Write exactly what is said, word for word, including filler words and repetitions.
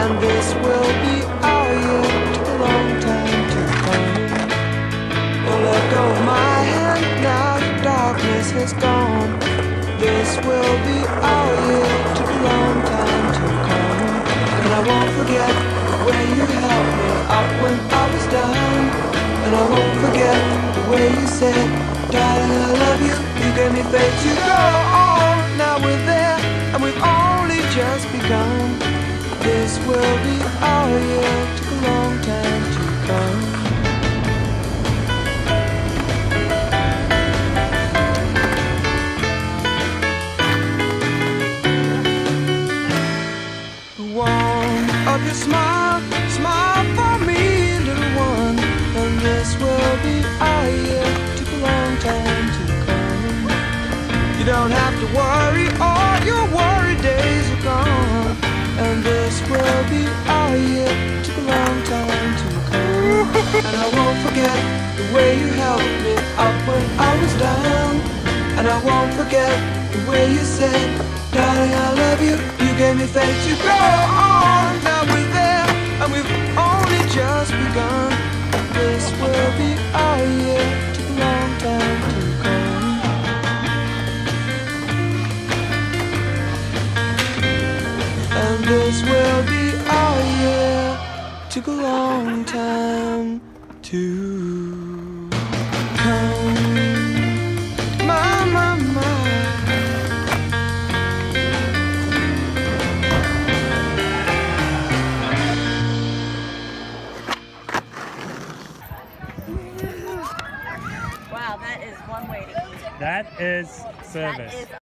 and this will be our year. Took a long time to come. Oh, let go of my hand now, the darkness has gone. This will be our year. Took a long time to come. And I won't forget the way you helped me up when I was down. And I won't forget the way you said, darling, I love you. You gave me faith to go on. Now we're there, and we've only just begun. This will be our year. Took a long time to come. The warmth of your smile, smile for me, little one. And this will be our year. Took a long time to come. You don't have to worry, all your worry days are gone. And this will be our year. Took a long time to come. And I won't forget the way you helped me up when I was down. And I won't forget the way you said, darling, I love you. You gave me faith to go on. Now we're there, and we've only just begun. This will be our year. Took a long time to come. And this will be our year. Took a long time to come. My, my, my. Wow, that is one way to eat. That is service. That is